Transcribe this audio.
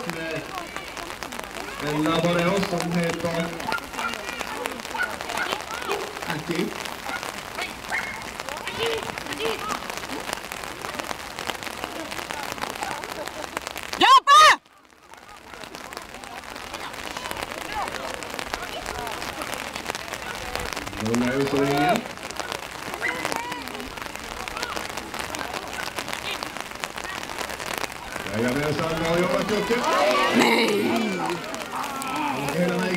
en labrador som heter Aki. Jobba! Lugna er så länge. Jajamensan, bra jobbat Jocke. Nej! Hela vägen.